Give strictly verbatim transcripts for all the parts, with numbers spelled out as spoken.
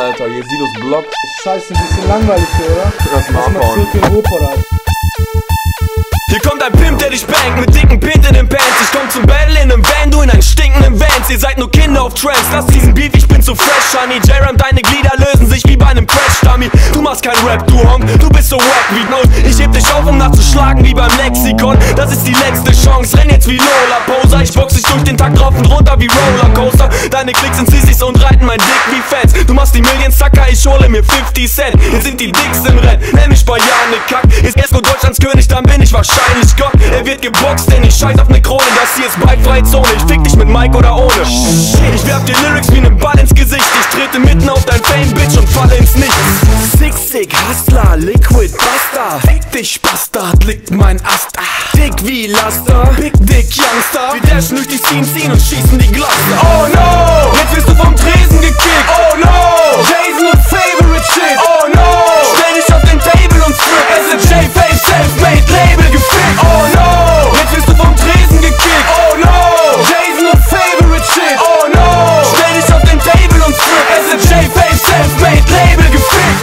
Alter. Hier Sidos Blog. Scheiße, ein bisschen langweilig hier, oder? Lass mal abhauen. Zurück in Ruhrpott, Alter. Hier kommt ein Pimp, der dich bangt mit dicken Pint in den Pants. Ich komm zum Battle in nem Van, du in einen stinkenden Vans. Ihr seid nur Kinder auf Trance, lass diesen Beef, ich bin zu fresh, Honey. J-Ram, deine Glieder lösen sich wie bei einem Crash, Dummy. Du machst kein Rap, du Honk, du bist so wack wie Nose. Ich heb dich auf, um nachzuschlagen wie beim Lexikon. Das ist die letzte Chance, renn jetzt wie Lola Poser. Ich box dich durch den Tag drauf und runter wie Rollercoaster. Deine Klicks sind Sissis und reiten mein Dick wie Fans. Du machst die Millions, Sucker, ich hole mir fifty Cent. Hier sind die Dicks im Rennen, nenn mich bei Janik Kack. Ist erst nur Deutschlands König, dann bin ich wahrscheinlich Gott. Er wird geboxt, denn ich scheiß auf ne Krone. Das hier ist bikefreie Zone, ich fick dich mit Mike oder ohne. Ich werf dir Lyrics wie nen Ball ins Gesicht. Ich trete mitten auf dein Fame, Bitch, und falle ins Nichts. Six Sick, Hustler, Liquid, Buster. Fick dich, Bastard, liegt mein Ast. Ah. Dick wie Laster, Big Dick Youngster. Wir dashen durch die Scene, ziehen und schießen die Gluster. Oh no, jetzt wirst du vom Tresen gekickt. Oh no, Jason und Favorite Shit. Oh no, stell dich auf den Table und strip. S N J-Fame, Self-Made, Label gefickt. Oh no, jetzt wirst du vom Tresen gekickt. Oh no, Jason und Favorite Shit. Oh no, stell dich auf den Table und strip. S N J-Fame, Self-Made, Label gefickt.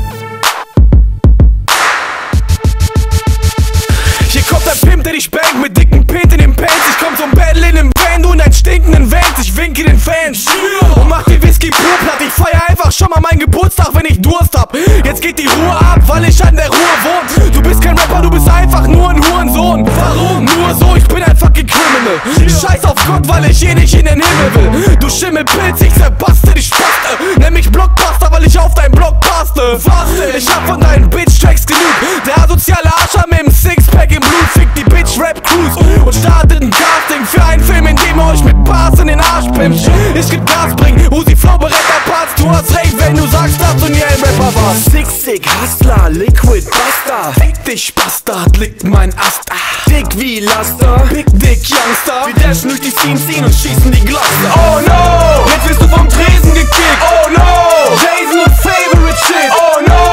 Hier kommt ein Pimp, der dich bangt mit dicken Pint in den Pants. Ich komm zum Battle in nem Van, du in deinen stinkenden Vans. Ich winke den Fans und mach die Whisky pur platt. Ich feier einfach schon mal meinen Geburtstag, wenn ich Durst hab. Jetzt geht die Ruhe ab, weil ich an der Ruhe wohn. Du bist kein Rapper, du bist einfach nur ein Hurensohn. Warum? Nur so, ich bin ein fucking Criminal. Scheiß auf Gott, weil ich eh nicht in den Himmel will. Du Schimmelpilz, ich zerbaste dich Spaste. Nenn mich Blockbuster, weil ich auf deinen Block passte. Faste, ich hab von deinen Bitch-Tracks genug. Der asoziale Arscher mit dem Sixpack im Blut fickt die Bitch-Rap-Crews und startet ein Casting für einen Film, in dem er euch mit Bars in den Arsch pimmt. Ich geb Gas, bring Uzi Flow, Beretta Parts. Du hast recht, wenn du sagst, dass du nie ein Rapper warst. Six Sick, Hustler, Liquid, Buster. Fick dich, Bastard, liegt mein Ast. Ah. Dick wie Laster, Big Dick Youngster. Wir dashen durch die Scene, ziehen und schießen die Gluster. Oh no, jetzt wirst du vom Tresen gekickt. Oh no, Jason und Favorite Shit. Oh no,